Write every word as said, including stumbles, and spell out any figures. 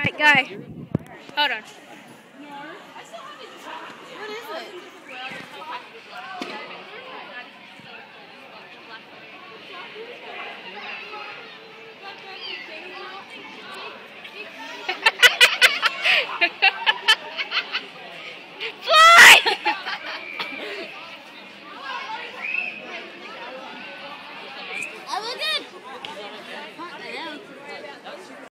Alright, go. Hold on. What is it? Ha ha ha ha!